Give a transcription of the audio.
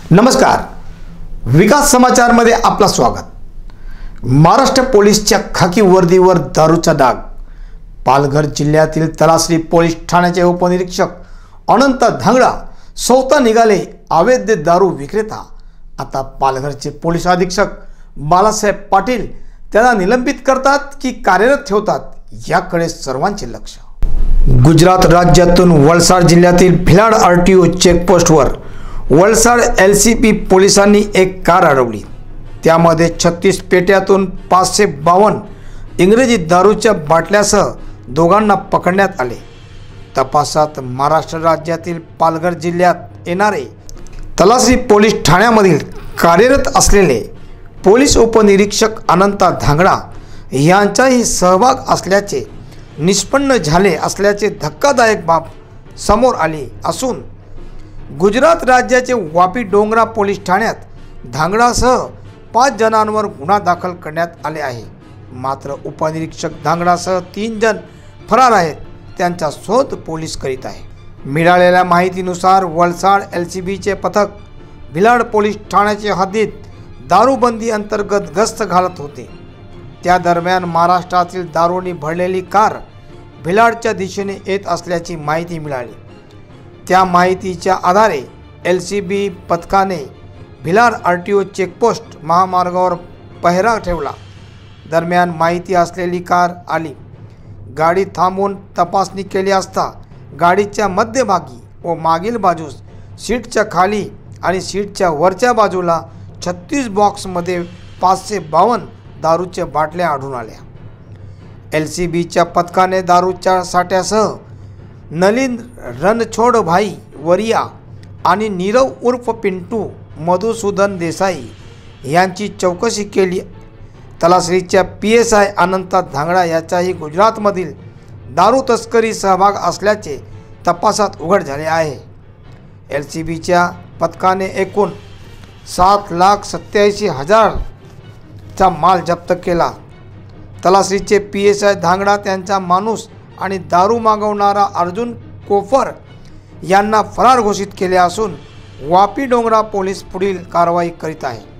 नमस्कार, विकास समाचार मध्ये आपलं स्वागत। महाराष्ट्र पोलीसच्या खाकी वर्दीवर दारूचा डाग। पालघर जिल्ह्यातील तलासरी पोलीस ठाण्याचे उपनिरीक्षक अनंत धांगडा स्वतः निघाले अवैध दारू विक्रेता। आता पालघरचे पोलीस अधीक्षक बालासाहेब पाटील त्याला निलंबित करतात की कार्यरत ठेवतात याकडे सर्वांचे लक्ष। गुजरात राज्यातून वलसाड जिल्ह्यातील भिलाड आरटीओ चेकपोस्टवर वलसाड एलसीबी पोलिसांनी एक कार अडवली। त्यामध्ये 36 पेट्यातून 552 इंग्रजी दारूच्या बाटल्यासह दोघांना पकडण्यात आले। तपासात महाराष्ट्र राज्यातील पालघर जिल्ह्यात येणारे तलासरी पोलीस ठाण्यामधील कार्यरत असलेले पोलीस उपनिरीक्षक अनंत धांगडा यांचाही सहभाग असल्याचे निष्पन्न झाले असल्याचे धक्कादायक बाब समोर आली असून गुजरात राज्याचे वापी डोंगरा पोलीस ठाण्यात धांगडासह 5 जणांवर गुन्हा दाखल करण्यात आले आहे। मात्र उपनिरीक्षक धांगडासह 3 जण फरार आहेत, त्यांचा शोध पोलीस करीत आहे। मिळालेल्या माहितीनुसार वलसाड एलसीबीचे पथक भिलाड पोलीस ठाण्याच्या हद्दीत दारूबंदी अंतर्गत गस्त घालत होते। त्या दरम्यान महाराष्ट्रातील दारूने भरलेली कार भिलाडच्या दिशेने येत असल्याची माहिती मिळाली। त्या माहितीच्या आधारे एलसीबी पथकाने भिलाड आरटीओ चेकपोस्ट महामार्गावर पहिरा ठेवला। दरम्यान माहिती असलेली कार आली। गाडी थांबवून तपासणी केली असता गाडीच्या मध्यभागी व मागील बाजूस सीटच्या खाली आणि सीटच्या वरच्या बाजूला 36 बॉक्समध्ये 552 दारूच्या बाटल्या आढळून आल्या। एलसीबीच्या पथकाने दारूच्या साठ्यासह नलिन रणछोड भाई वरिया आणि नीरव उर्फ पिंटू मधुसूदन देसाई यांची चौकशी केली। तलासरीच्या PSI अनंत धांगडा याचाही गुजरातमधील दारू तस्करी सहभाग असल्याचे तपासात उघड झाले आहे। एलसीबीच्या पथकाने एकूण 7,87,000 चा माल जप्त केला। तलासरीचे PSI धांगडा, त्यांचा माणूस आणि दारू मागवणारा अर्जुन कोफर यांना फरार घोषित केले असून वापी डोंगरा पोलीस पुढील कारवाई करीत आहे।